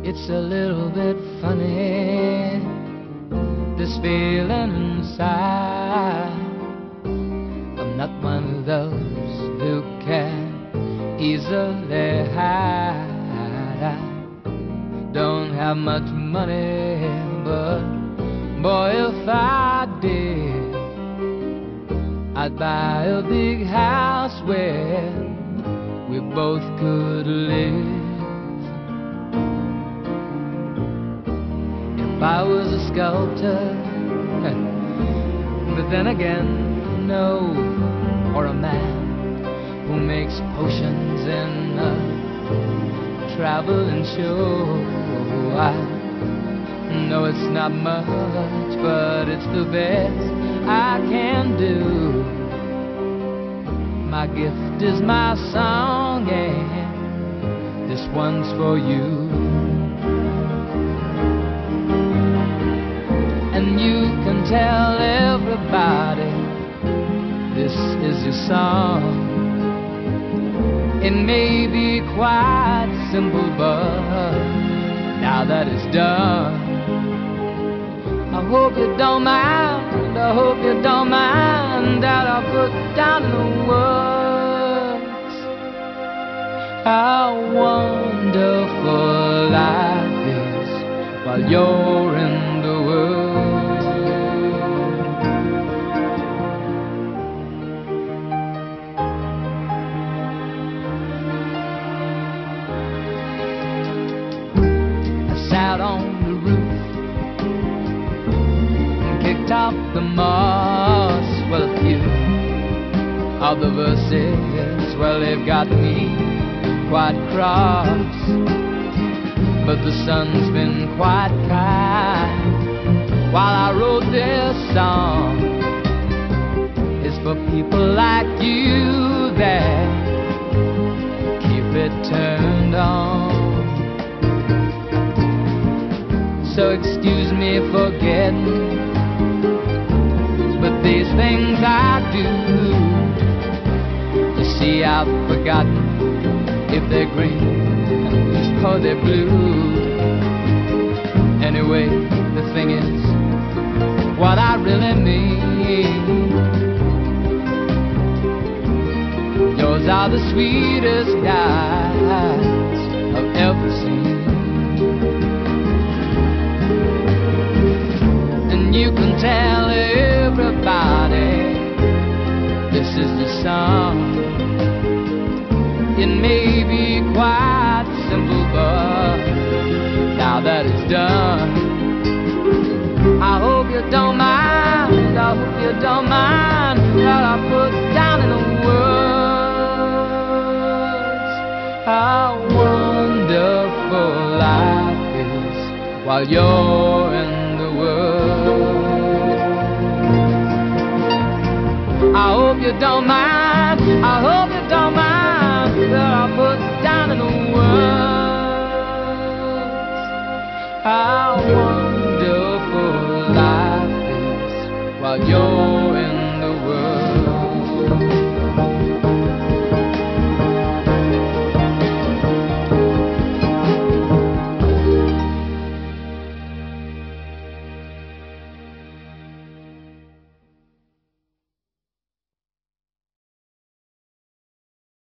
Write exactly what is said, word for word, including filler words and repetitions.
It's a little bit funny, this feeling inside. I'm not one of those who can easily hide. I don't have much money, but boy, if I did, I'd buy a big house where we both could live. If I was a sculptor, but then again, no, or a man who makes potions in a traveling show. I know it's not much, but it's the best I can do. My gift is my song, and this one's for you. And you can tell everybody this is your song. It may be quite simple, but now that it's done, I hope you don't mind, I hope you don't mind that I put down in the words how wonderful life is while you're in the world. I sat on the roof and kicked off the moss. Well, a few of the verses, well, they've got me quite cross, but the sun's been quite kind while I wrote this song. It's for people like you that keep it turned on. So excuse me for getting, but these things I do, you see, I've forgotten if they're green or they're blue. Anyway, the thing is, what I really mean, yours are the sweetest eyes I've ever seen. And you can tell everybody this is the song. It may be quite simple, but now that it's done, I hope you don't mind, I hope you don't mind that I put down in the words how wonderful life is while you're in the world. I hope you don't mind, I hope you don't mind that I put down in the words how wonderful life is while you're